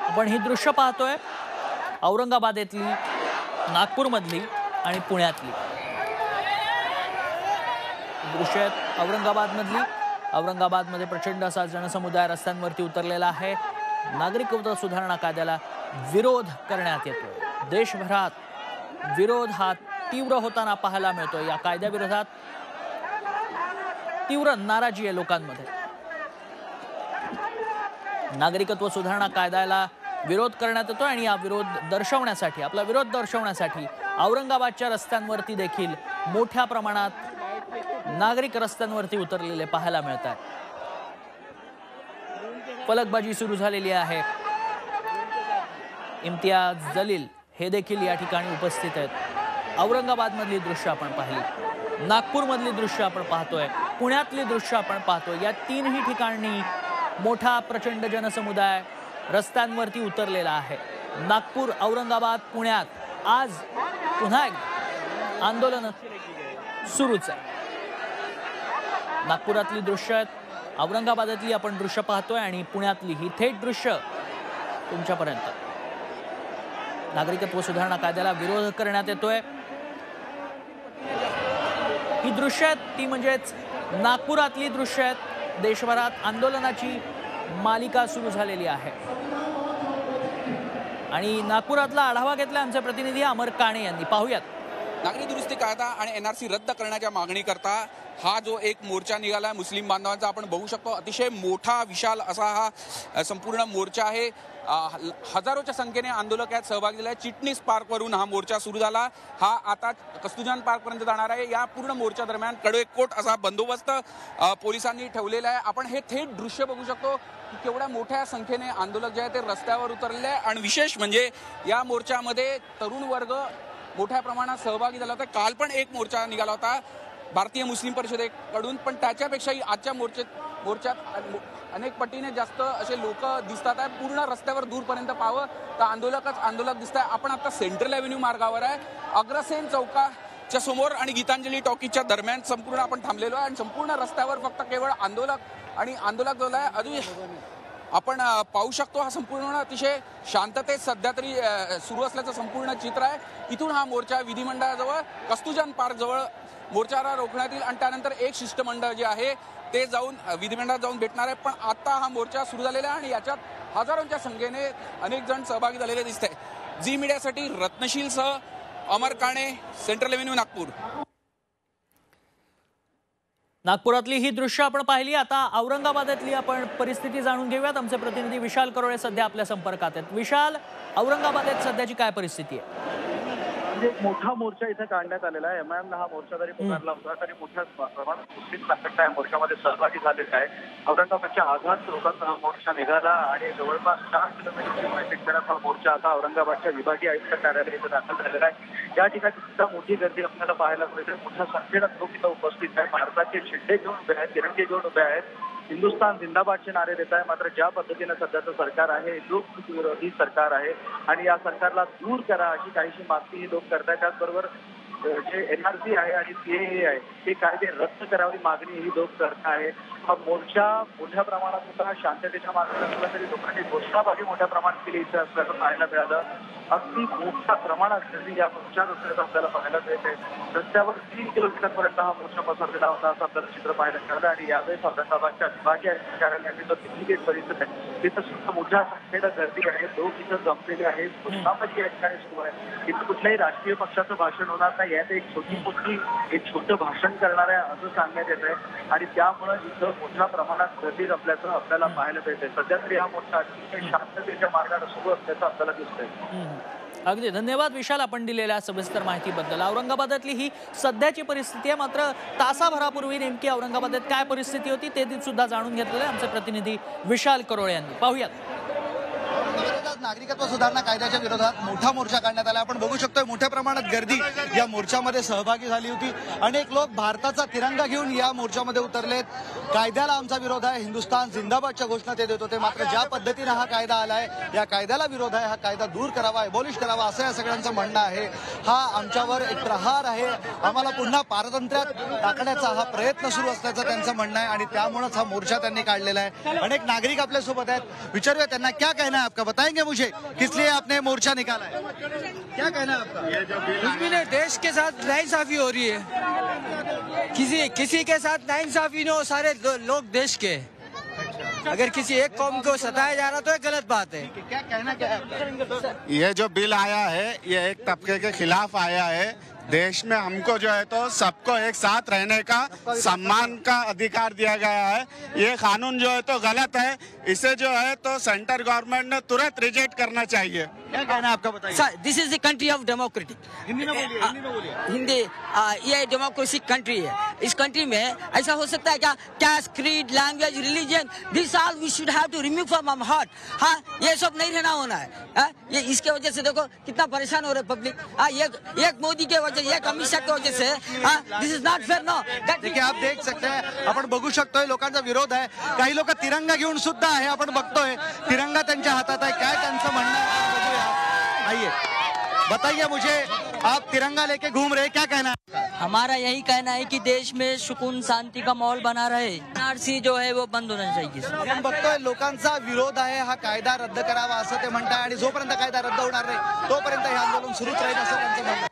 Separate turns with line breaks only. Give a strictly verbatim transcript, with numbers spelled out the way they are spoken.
आपण ही दृश्य पाहतोय औरंगाबाद येथली, नागपूर मधली आणि पुण्यातली दृश्य आहेत। औरंगाबाद मधली औरंगाबाद मध्ये प्रचंड असा जनसमुदाय रस्त्यांवरती उतरलेला आहे। नागरिकत्व सुधारणा कायद्याला विरोध करण्यात येतोय। देशभरात विरोध हा तीव्र होताना पाहायला मिळतोय। या कायद्याविरोधात तीव्र नाराजी आहे लोकांमध्ये। नागरिकत्व सुधारणा कायद्याला विरोध करण्यात येतो आणि या विरोध दर्शवण्यासाठी आपला विरोध दर्शवण्यासाठी औरंगाबादच्या रस्त्यांवरती देखील मोठ्या प्रमाणात नागरिक रस्त्यांवरती उतरलेले पाहायला मिळतात। फलकबाजी सुरू झालेली आहे। इम्तियाज जलील हे देखील या ठिकाणी उपस्थित आहेत। औरंगाबाद मधली दृश्य आपण पाहिली, नागपूर मधली दृश्य आपण पाहतोय, पुण्यातली दृश्य आपण पाहतोय। या तीनही ठिकाणी मोठा प्रचंड जनसमुदाय रस्त्यांवरती उतरलेला आहे। नागपूर, औरंगाबाद, पुण्यात आज पुन्हा एक आंदोलन सुरूच आहे। नागपुरातली दृश्य आहेत, औरंगाबादातली आपण दृश्य पाहतोय आणि पुण्यातली ही थेट दृश्य तुमच्यापर्यंत। नागरिकत्व सुधारणा कायद्याला विरोध करण्यात येतोय। ही दृश्य आहेत ती म्हणजेच नागपुरातली दृश्य आहेत। देशभरात आंदोलनाची मालिका सुरू झालेली आहे आणि नागपुरातला आढावा घेतला आमचे प्रतिनिधी अमर काणे यांनी। पाहूयात।
नागरिक दुरुस्ती कायदा आणि एनआरसी रद्द करण्याच्या मागणी करता हा जो एक मोर्चा निघाला मुस्लिम बांधवांचा आपण बघू शकतो। अतिशय मोठा विशाल असा हा संपूर्ण मोर्चा आहे। हजारोच्या संख्येने आंदोलक यात सहभागी झाले आहेत। चिटणीस पार्क वरून हा मोर्चा सुरू झाला। हा आता कस्तुरजान पार्क पर्यंत जाणार आहे। या पूर्ण मोर्चा दरम्यान कडेकोट असा बंदोबस्त पोलिसांनी ठेवलेला आहे। आपण हे थेट दृश्य बघू शकतो की केवढ्या मोठ्या संख्येने आंदोलक जे आहेत ते रस्त्यावर उतरलेले आहे आणि विशेष म्हणजे या मोर्चामध्ये तरुण वर्ग मोठ्या प्रमाणात सहभागी झाला होता। काल पण एक मोर्चा निघाला होता भारतीय मुस्लिम परिषदेकडून, पण त्याच्यापेक्षाही आजच्या मोर्चात मोर्चात अनेक पटीने जास्त असे लोक दिसतात आहे। पूर्ण रस्त्यावर दूरपर्यंत पाहावं तर आंदोलकच आंदोलक दिसत आहे। आपण आता सेंट्रल एव्हेन्यू मार्गावर आहे, अग्रसेन चौकाच्या समोर आणि गीतांजली टॉकीजच्या दरम्यान संपूर्ण आपण थांबलेलो आहे आणि संपूर्ण रस्त्यावर फक्त केवळ आंदोलक आणि आंदोलक जो आहे अजून आपण पाहू शकतो। हा संपूर्ण अतिशय शांततेत सध्या तरी सुरू असल्याचं संपूर्ण चित्र आहे। इथून हा मोर्चा विधिमंडळाजवळ कस्तुरजान पार्क जवळ मोर्चाला रोखण्यात येईल आणि त्यानंतर एक शिष्टमंडळ जे आहे ते जाऊन विधिमंडळात जाऊन भेटणार आहे। पण आता हा मोर्चा सुरू झालेला आहे आणि याच्यात हजारोंच्या संख्येने अनेक जण सहभागी झालेले दिसत आहे। झी मीडियासाठी रत्नशील सह अमर काणे, सेंट्रल एव्हेन्यू, नागपूर।
नागपुरातली ही दृश्य आपण पाहिली। आता औरंगाबादातली आपण परिस्थिती जाणून घेऊयात। आमचे प्रतिनिधी विशाल करोळे सध्या आपल्या संपर्कात आहेत। विशाल, औरंगाबादेत सध्याची काय परिस्थिती आहे?
एक मोठा मोर्चा इथे काढण्यात आलेला आहे। एम आय एमला हा मोर्चा जरी पुकारला होता तरी मोठ्या प्रमाणात मुस्लिम संघटना या मोर्चामध्ये सहभागी झालेल्या आहे। औरंगाबादच्या आझाद चौकात हा मोर्चा निघाला आणि जवळपास चार किलोमीटरची माहिती हा मोर्चा आता औरंगाबादच्या विभागीय आयुक्त कार्यालय इथे दाखल झालेला आहे। या ठिकाणी सुद्धा मोठी गर्दी आपल्याला पाहायला मिळते। मोठ्या संख्येनं लोक इथं उपस्थित आहे। भारताचे झेंडे घेऊन उभे आहेत, तिरंगे घेऊन उभे आहेत, हिंदुस्तान जिंदाबादचे नारे देत आहे। मात्र ज्या पद्धतीनं सध्याचं सरकार आहे लोक विरोधी सरकार आहे आणि या सरकारला दूर करा अशी काहीशी मागणी ही लोक करतायत। त्याचबरोबर जे एनआरसी आहे आणि सीएए आहे हे कायदे रद्द करावी मागणी ही लोक करत आहे। हा मोर्चा मोठ्या प्रमाणात होता, शांततेच्या मार्गाने असला तरी लोकांनी घोषणाबाजी मोठ्या प्रमाणात केली इथे असल्याचं पाहायला मिळालं। अगदी मोठ्या प्रमाणात गर्दी या मोर्चात असल्याचं आपल्याला पाहायला मिळते। रस्त्यावर तीन किलोमीटर पर्यंत हा मोर्चा पसरलेला होता असं आपल्याला चित्र पाहायला मिळालं आणि यावेळेस औरंगाबादच्या विभागीय कार्यालयाने जो दिल्ली गेट परिसर आहे तिथं सुद्धा मोठ्या संख्येनं गर्दी आहे, लोक इथं जमलेले आहेत, घोषणाबाजी या ठिकाणी सुरू आहे। इथं कुठल्याही राजकीय पक्षाचं भाषण होणार नाही, यात एक छोटी मोठी एक छोटं भाषण करणार आहे असं सांगण्यात येत आहे आणि त्यामुळे इथं मोठ्या प्रमाणात गर्दी जमल्याचं आपल्याला पाहायला मिळतंय। सध्या तरी हा मोर्चा अतिशय शांततेच्या मार्गाने सुरू असल्याचं आपल्याला दिसतंय।
अगदी धन्यवाद विशाल आपण दिलेल्या सविस्तर माहितीबद्दल। औरंगाबादातली ही सध्याची परिस्थिती आहे, मात्र तासाभरापूर्वी नेमकी औरंगाबादात काय परिस्थिती होती ते सुद्धा जाणून घेतलेलं आहे आमचे प्रतिनिधी विशाल करोळे यांनी। पाहूयात।
नागरिकत्व सुधारणा कायद्याच्या विरोधात मोठा मोर्चा काढण्यात आला। आपण बघू शकतो मोठ्या प्रमाणात गर्दी या मोर्चामध्ये सहभागी झाली होती। अनेक लोक भारताचा तिरंगा घेऊन या मोर्चामध्ये उतरलेत। कायद्याला आमचा विरोध आहे, हिंदुस्तान जिंदाबादच्या घोषणा ते देत होते। मात्र ज्या पद्धतीने हा कायदा आलाय या कायद्याला विरोध आहे, हा कायदा दूर करावा, एबॉलिश करावा असं या सगळ्यांचं म्हणणं आहे। हा आमच्यावर एक प्रहार आहे, आम्हाला पुन्हा पारतंत्र्यात टाकण्याचा हा प्रयत्न सुरू असल्याचं त्यांचं म्हणणं आहे आणि त्यामुळेच हा मोर्चा त्यांनी काढलेला आहे। अनेक नागरिक आपल्या सोबत आहेत, विचारूया त्यांना क्या कहना है आपका, बताएंगे मुझे किस लिए आपने मोर्चा निकाला है, क्या कहना है आपका?
कुछ भी नहीं, देश के साथ नाइंसाफी हो रही है, किसी किसी के साथ नाइंसाफी नहीं हो, सारे लोग देश के। अगर किसी एक कौम को सताया जा रहा तो एक गलत बात है।
क्या कहना क्या है आपका?
ये जो बिल आया है ये एक तबके के खिलाफ आया है। देश में हमको जो है तो सबको एक साथ रहने का सम्मान का अधिकार दिया गया है। ये कानून जो है तो गलत है, इसे जो है तो सेंटर गवर्नमेंट ने तुरंत रिजेक्ट करना चाहिए।
क्या कहना है आपका, बताइए।
Sir, this is the country of democratic.
Hindi में बोलिए, हिंदी में बोलिए।
हिंदी आ, ये डेमोक्रेसी कंट्री है। इस कंट्री में ऐसा हो सकता है क्या? Caste, creed, language, religion, this all we should have to remove from our heart. हाँ, ये सब नहीं रहना होना है। आ, ये इसके वजह से देखो कितना परेशान हो रहे पब्लिक। हाँ, एक एक मोदी के वजह, एक अमित शाह के वजह से this is not fair. No,
देखिए आप देख सकते हैं, आपण बघू शकतोय लोकांचा विरोध आहे। काही लोक तिरंगा घेऊन सुद्धा आहे, आपण बघतोय तिरंगा त्यांच्या हातात आहे। काय त्यांचं म्हणणं आहे बघूया। आइए, बताइए मुझे, आप तिरंगा लेके घूम रहे, क्या कहना है?
हमारा यही कहना है कि देश में सुकून शांति का माहौल बना रहे। एनआरसी जो है वो बंद होना चाहिए।
आपण बघतोय लोकांचा विरोध आहे, हा कायदा रद्द करावा असं ते म्हणताय आणि जोपर्यंत कायदा रद्द होणार नाही तोपर्यंत हे आंदोलन सुरूच राहील असं त्यांचं म्हणणं आहे।